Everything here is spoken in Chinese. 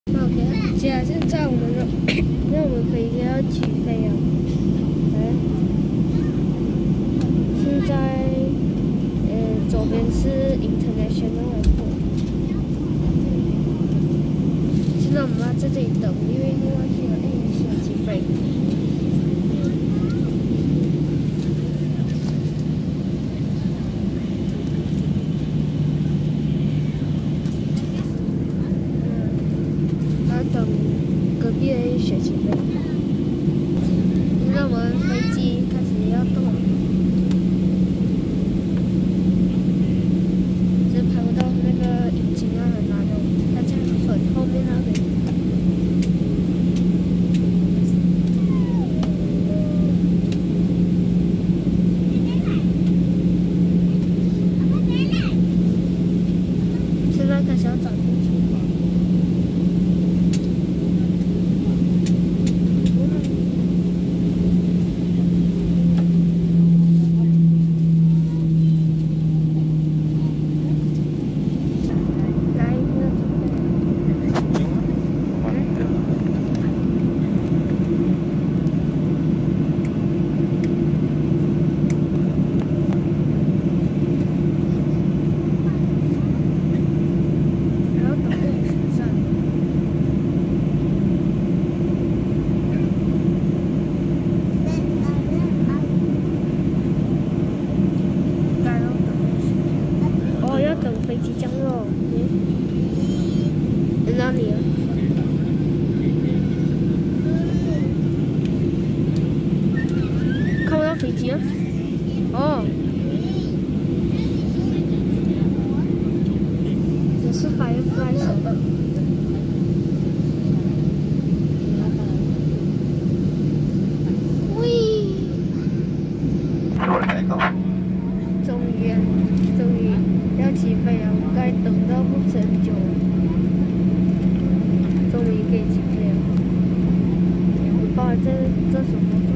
OK，接下来现在我们的，让我们飞机要起飞了。现在，左边是 International Airport。现在我们要在这里等，因为另外是有小起飞。等隔壁的雪起飞，那我们飞机开始要动了，只拍不到那个引擎啊很难的，它在很后面那里。现在开始要转进去。等飞机降落，在哪里啊？看不到飞机啊？哦，这是 Firefly 手的。喂！终于要起飞了，我该等到不是很久了，终于可以起飞了。我不知道这什么。